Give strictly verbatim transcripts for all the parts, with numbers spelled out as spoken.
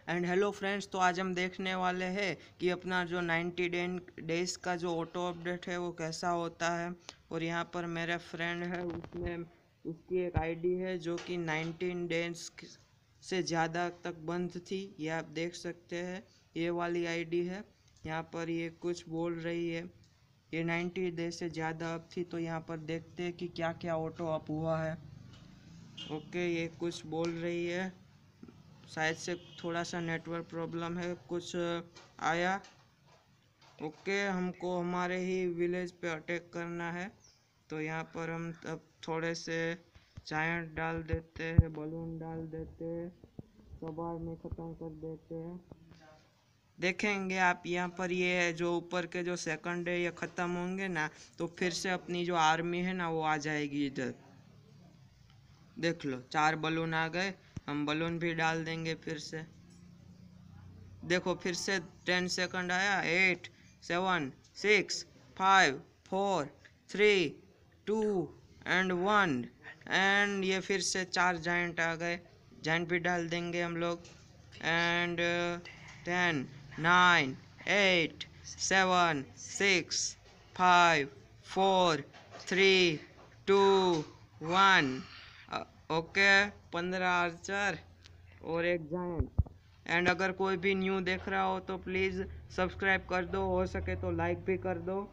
And hello friends, तो आज हम देखने वाले हैं कि अपना जो नाइन्टी डेज का जो ऑटो अपडेट है वो कैसा होता है। और यहाँ पर मेरा फ्रेंड है, उसने उसकी एक आईडी है जो कि नाइनटीन डेज से ज़्यादा तक बंद थी। ये आप देख सकते हैं, ये वाली आईडी है। यहाँ पर ये कुछ बोल रही है, ये नाइन्टी डेज से ज़्यादा अप थी। तो यहाँ पर देखते हैं कि क्या क्या ऑटो अप हुआ है। ओके, ये कुछ बोल रही है, शायद से थोड़ा सा नेटवर्क प्रॉब्लम है, कुछ आया। ओके, हमको हमारे ही विलेज पे अटैक करना है, तो यहाँ पर हम अब थोड़े से जायंट डाल देते हैं, बलून डाल देते हैं, सवार में ख़त्म कर देते हैं। देखेंगे आप यहाँ पर, ये जो ऊपर के जो सेकंड है ये ख़त्म होंगे ना, तो फिर से अपनी जो आर्मी है ना वो आ जाएगी इधर। देख लो, चार बलून आ गए, हम बलून भी डाल देंगे फिर से। देखो, फिर से टेन सेकंड आया। Eight, seven, six, five, four, three, two and one. And ये फिर से चार जाइंट आ गए, जाइंट भी डाल देंगे हम लोग। And ten, nine, eight, seven, six, five, four, three, two, one. Okay, पंद्रह आर्चर और एक जाइंट। एंड अगर कोई भी न्यू देख रहा हो तो प्लीज़ सब्सक्राइब कर दो, हो सके तो लाइक भी कर दो।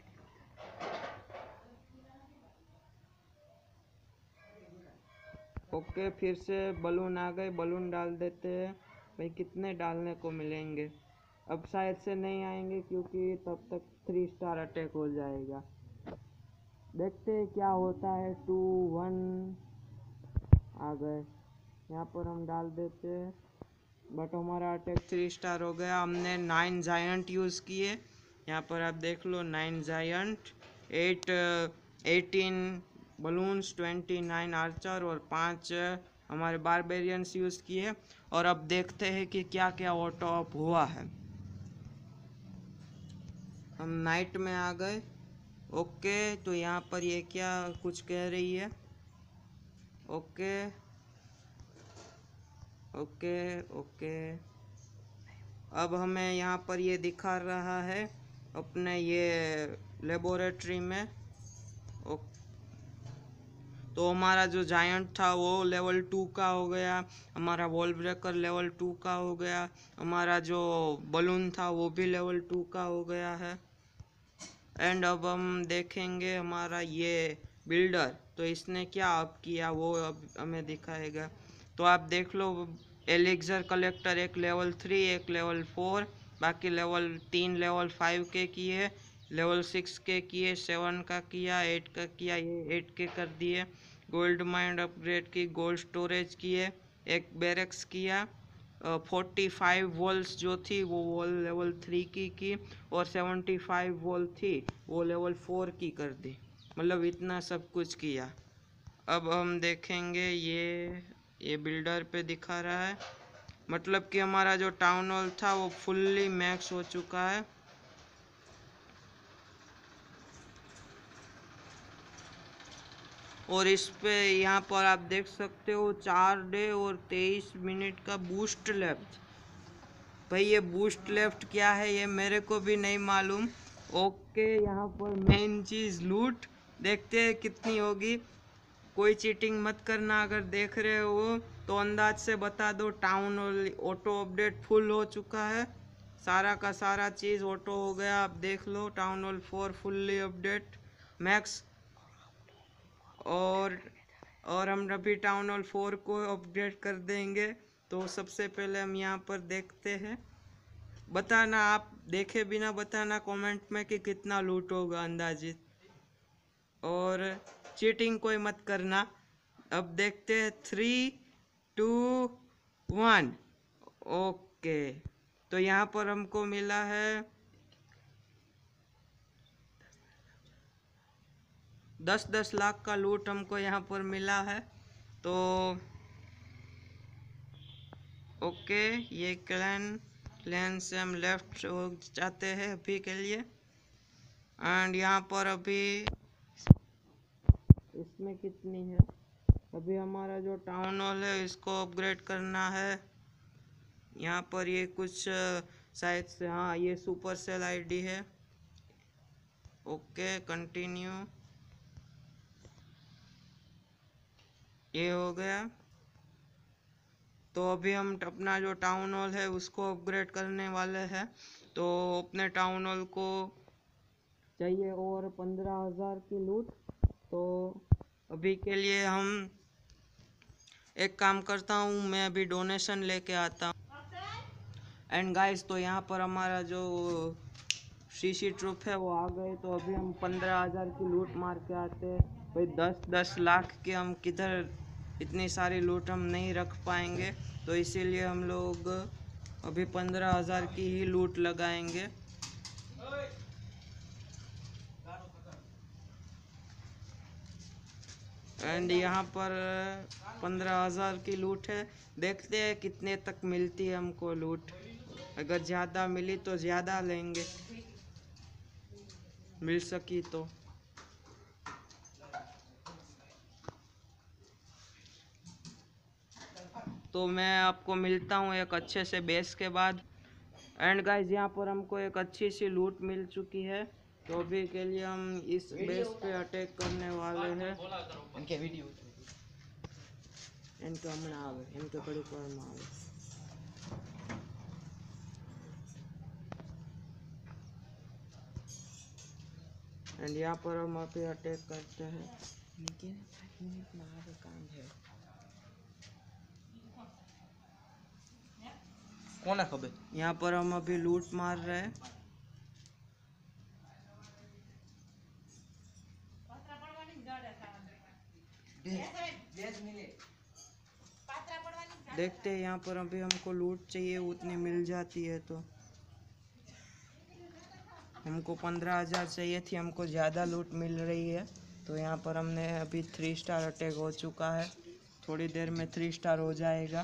ओके, फिर से बलून आ गए, बलून डाल देते हैं। भाई कितने डालने को मिलेंगे, अब शायद से नहीं आएंगे क्योंकि तब तक थ्री स्टार अटैक हो जाएगा। देखते हैं क्या होता है। टू, वन आ गए, यहाँ पर हम डाल देते हैं, बट हमारा अटैक थ्री स्टार हो गया। हमने नाइन जायंट यूज़ किए, यहाँ पर आप देख लो, nine giant, eight eighteen balloons, twenty nine archer और पाँच हमारे बारबेरियंस यूज़ किए। और अब देखते हैं कि क्या क्या ऑटो अप हुआ है। हम नाइट में आ गए। ओके, तो यहाँ पर ये क्या कुछ कह रही है। ओके ओके ओके अब हमें यहाँ पर ये दिखा रहा है अपने ये लेबोरेटरी में। तो हमारा जो जायंट था वो लेवल टू का हो गया, हमारा वॉल ब्रेकर लेवल टू का हो गया, हमारा जो बलून था वो भी लेवल टू का हो गया है। एंड अब हम देखेंगे हमारा ये बिल्डर, तो इसने क्या अप किया वो अब हमें दिखाएगा। तो आप देख लो, एलिक्सर कलेक्टर एक लेवल थ्री, एक लेवल फोर, बाकी लेवल तीन लेवल फाइव के किए, लेवल सिक्स के किए, सेवन का किया, एट का किया, ये एट के कर दिए। गोल्ड माइंड अपग्रेड की, गोल्ड स्टोरेज किए, एक बैरक्स किया, फोर्टी फाइव वॉल्स जो थी वो वॉल लेवल थ्री की की और सेवेंटी फाइव वॉल थी वो लेवल फोर की कर दी। मतलब इतना सब कुछ किया। अब हम देखेंगे, ये ये बिल्डर पे दिखा रहा है, मतलब कि हमारा जो टाउन हॉल था वो फुल्ली मैक्स हो चुका है। और इस पे यहाँ पर आप देख सकते हो चार डे और तेईस मिनट का बूस्ट लेफ्ट। भाई ये बूस्ट लेफ्ट क्या है ये मेरे को भी नहीं मालूम। ओके, यहाँ पर मेन चीज़ लूट, देखते हैं कितनी होगी। कोई चीटिंग मत करना, अगर देख रहे हो तो अंदाज से बता दो। टाउन ऑटो अपडेट फुल हो चुका है, सारा का सारा चीज़ ऑटो हो गया। आप देख लो, town hall four fully update max. और और हम अभी टाउन हॉल फोर को अपडेट कर देंगे। तो सबसे पहले हम यहाँ पर देखते हैं, बताना, आप देखे बिना बताना कमेंट में कि कितना लूट होगा अंदाजित, और चीटिंग कोई मत करना। अब देखते हैं, थ्री, टू, वन। ओके, तो यहाँ पर हमको मिला है दस दस लाख का लूट, हमको यहाँ पर मिला है। तो ओके, ये क्लैन क्लैन से हम लेफ्ट हो जाते हैं अभी के लिए। एंड यहाँ पर अभी इसमें कितनी है, अभी हमारा जो टाउन हॉल है इसको अपग्रेड करना है। यहाँ पर ये कुछ शायद से, हाँ ये सुपर सेल आईडी है। ओके कंटिन्यू, ये हो गया। तो अभी हम अपना जो टाउन हॉल है उसको अपग्रेड करने वाले हैं। तो अपने टाउन हॉल को चाहिए और पंद्रह हजार की लूट। तो अभी के लिए हम एक काम करता हूँ, मैं अभी डोनेशन लेके आता हूँ। एंड गाइस, तो यहाँ पर हमारा जो शीशी ट्रुप है वो आ गए। तो अभी हम पंद्रह हजार की लूट मार के आते हैं। भाई दस दस लाख की हम किधर, इतनी सारी लूट हम नहीं रख पाएंगे। तो इसीलिए हम लोग अभी पंद्रह हजार की ही लूट लगाएंगे। एंड यहाँ पर पंद्रह हजार की लूट है। देखते हैं कितने तक मिलती है हमको लूट। अगर ज़्यादा मिली तो ज़्यादा लेंगे, मिल सकी तो। तो मैं आपको मिलता हूँ एक अच्छे से बेस के बाद। एंड गाइस, यहाँ पर हमको एक अच्छी सी लूट मिल चुकी है। तो अभी के लिए हम इस बेस पे अटैक करने वाले हैं। इनके वीडियो इनके हमें आवे इनके कड़ी पर में आवे। एंड यहाँ पर हम अभी अटैक करते हैं। इनके पाँच मिनट में आगे काम है। कौन है खबर? यहाँ पर हम अभी लूट मार रहे हैं। देखते हैं यहाँ पर अभी हमको लूट चाहिए, उतनी मिल जाती है तो। हमको पंद्रह हजार चाहिए थी, हमको ज़्यादा लूट मिल रही है। तो यहाँ पर हमने अभी थ्री स्टार अटैक हो चुका है। थोड़ी देर में थ्री स्टार हो जाएगा।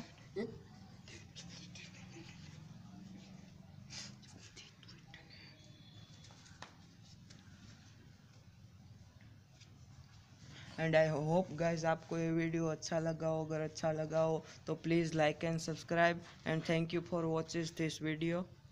एंड आई होप गाइज आपको ये वीडियो अच्छा लगा हो। अगर अच्छा लगा हो तो please like and subscribe. And thank you for watching this video.